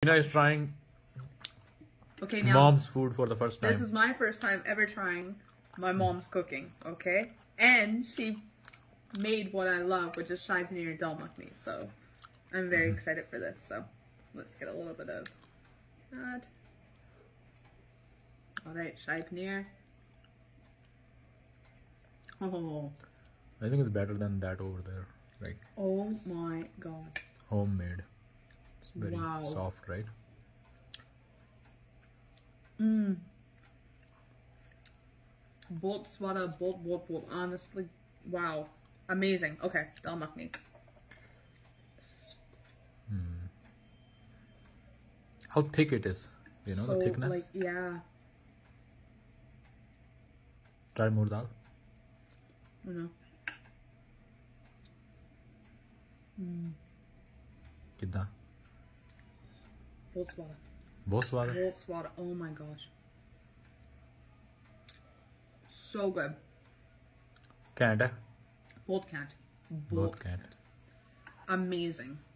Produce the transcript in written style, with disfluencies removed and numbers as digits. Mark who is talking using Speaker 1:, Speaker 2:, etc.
Speaker 1: Mina is trying
Speaker 2: Okay, now
Speaker 1: mom's food for the first time.
Speaker 2: this is my first time ever trying my mom's cooking, okay? And she made what I love, which is shahi paneer and dal makhani. So I'm very excited for this. So let's get a little bit of that. All right, shahi paneer. Oh,
Speaker 1: I think it's better than that over there. Like
Speaker 2: oh my god.
Speaker 1: homemade. It's very
Speaker 2: Wow.
Speaker 1: soft, right?
Speaker 2: Bolt swada, bolt. Honestly, wow. Amazing. Okay, dal makhani.
Speaker 1: How thick it is. You know
Speaker 2: So,
Speaker 1: the thickness.
Speaker 2: like, yeah.
Speaker 1: Try more dal.
Speaker 2: You know.
Speaker 1: Kidda?
Speaker 2: Bolt swada.
Speaker 1: Both swada.
Speaker 2: Bolt swada. Oh my gosh. So good.
Speaker 1: Can't.
Speaker 2: Bolt can't.
Speaker 1: Both can't.
Speaker 2: Amazing.